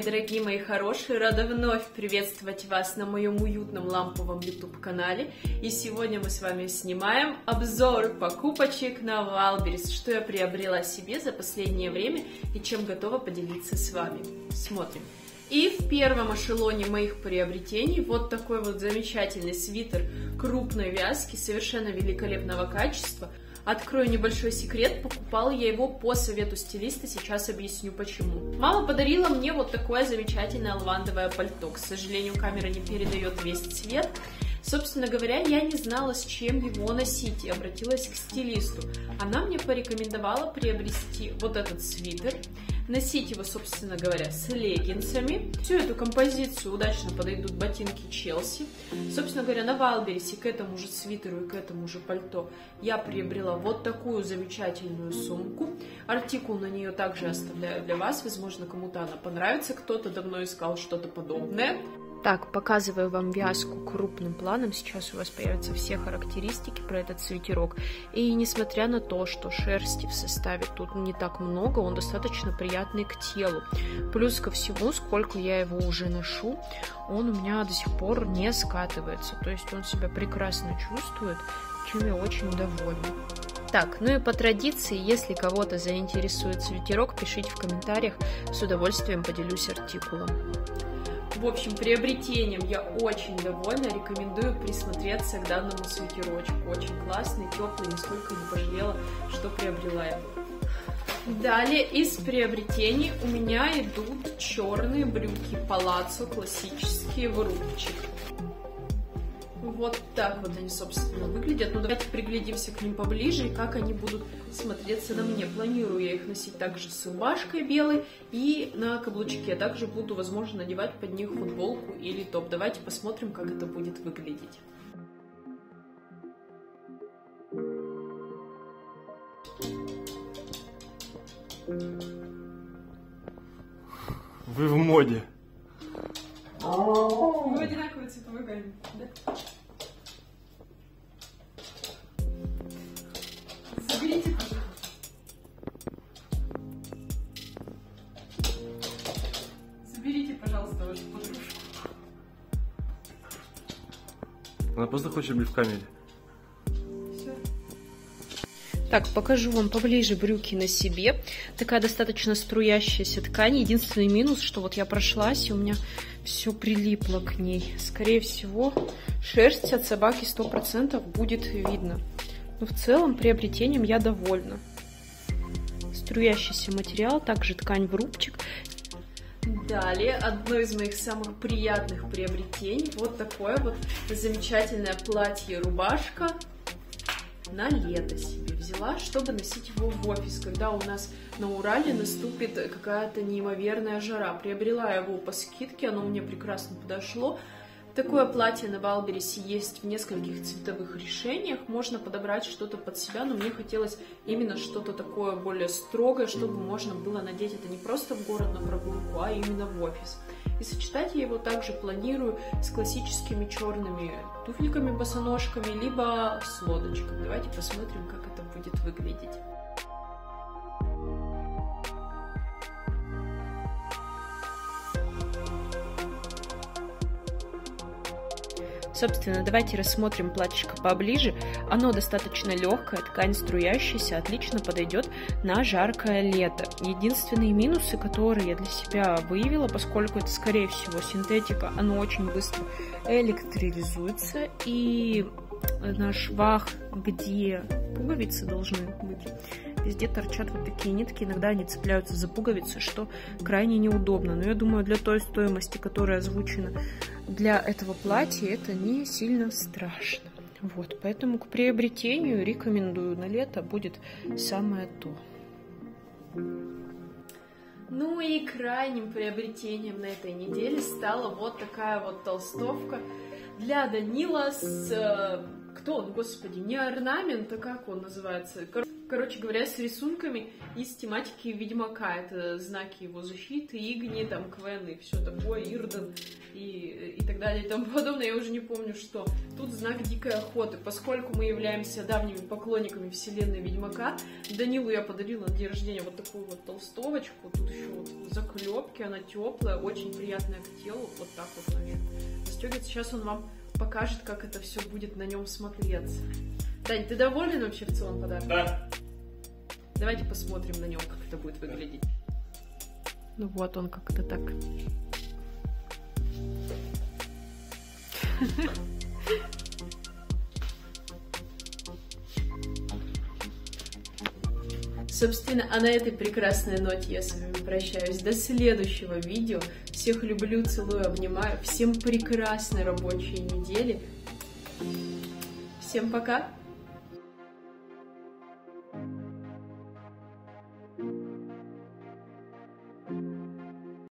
дорогие мои хорошие! Рада вновь приветствовать вас на моем уютном ламповом YouTube-канале. И сегодня мы с вами снимаем обзор покупочек на Wildberries, что я приобрела себе за последнее время и чем готова поделиться с вами. Смотрим. И в первом эшелоне моих приобретений вот такой вот замечательный свитер крупной вязки, совершенно великолепного качества. Открою небольшой секрет, покупала я его по совету стилиста, сейчас объясню почему. Мама подарила мне вот такое замечательное лавандовое пальто, к сожалению, камера не передает весь цвет. Собственно говоря, я не знала, с чем его носить, и обратилась к стилисту. Она мне порекомендовала приобрести вот этот свитер, носить его, собственно говоря, с леггинсами. Всю эту композицию удачно подойдут ботинки Челси. Собственно говоря, на Wildberries к этому же свитеру и к этому же пальто я приобрела вот такую замечательную сумку. Артикул на нее также оставляю для вас, возможно, кому-то она понравится, кто-то давно искал что-то подобное. Так, показываю вам вязку крупным планом, сейчас у вас появятся все характеристики про этот свитерок. И несмотря на то, что шерсти в составе тут не так много, он достаточно приятный к телу. Плюс ко всему, сколько я его уже ношу, он у меня до сих пор не скатывается. То есть он себя прекрасно чувствует, чем я очень довольна. Так, ну и по традиции, если кого-то заинтересует свитерок, пишите в комментариях, с удовольствием поделюсь артикулом. В общем, приобретением я очень довольна, рекомендую присмотреться к данному свитерочку. Очень классный, теплый, нисколько не пожалела, что приобрела его. Далее из приобретений у меня идут черные брюки палаццо, классические в рубчик. Вот так вот они, собственно, выглядят. Но давайте приглядимся к ним поближе и как они будут смотреться на мне. Планирую я их носить также с рубашкой белой и на каблучке. Также буду, возможно, надевать под них футболку или топ. Давайте посмотрим, как это будет выглядеть. Вы в моде. Вы одинаковой цветовой гамме, да? Заберите, пожалуйста. Заберите, пожалуйста, вашу подружку. Она просто хочет быть в камере. Все. Так, покажу вам поближе брюки на себе. Такая достаточно струящаяся ткань. Единственный минус, что вот я прошлась, и у меня все прилипло к ней. Скорее всего, шерсть от собаки 100% будет видно. Но в целом приобретением я довольна. Струящийся материал, также ткань в рубчик. Далее, одно из моих самых приятных приобретений. Вот такое вот замечательное платье-рубашка. На лето себе взяла, чтобы носить его в офис, когда у нас на Урале наступит какая-то неимоверная жара. Приобрела его по скидке, оно мне прекрасно подошло. Такое платье на Wildberries есть в нескольких цветовых решениях, можно подобрать что-то под себя, но мне хотелось именно что-то такое более строгое, чтобы можно было надеть это не просто в город на прогулку, а именно в офис. И сочетать я его также планирую с классическими черными туфельками-босоножками, либо с лодочкой. Давайте посмотрим, как это будет выглядеть. Собственно, давайте рассмотрим платьишко поближе. Оно достаточно легкое, ткань струящаяся, отлично подойдет на жаркое лето. Единственные минусы, которые я для себя выявила, поскольку это, скорее всего, синтетика, оно очень быстро электролизуется, и на швах, где пуговицы должны быть, везде торчат вот такие нитки, иногда они цепляются за пуговицы, что крайне неудобно. Но я думаю, для той стоимости, которая озвучена для этого платья, это не сильно страшно. Вот, поэтому к приобретению рекомендую. На лето будет самое то. Ну и крайним приобретением на этой неделе стала вот такая вот толстовка для Данила с... Кто он, господи? Не орнамент, а как он называется? Короче говоря, с рисунками из тематики Ведьмака. Это знаки его защиты, Игни, там, Квен и все такое, Ирден и так далее и тому подобное. Я уже не помню, что. Тут знак Дикой Охоты. Поскольку мы являемся давними поклонниками вселенной Ведьмака, Данилу я подарила на день рождения вот такую вот толстовочку. Тут еще вот заклепки, она теплая, очень приятная к телу. Вот так вот она еще застегивается. Сейчас он вам покажет, как это все будет на нем смотреться. Дань, ты доволен вообще в целом подарком? Да. Давайте посмотрим на нем, как это будет выглядеть. Ну вот он как-то так. Собственно, а на этой прекрасной ноте я с вами прощаюсь. До следующего видео. Всех люблю, целую, обнимаю. Всем прекрасной рабочей недели. Всем пока!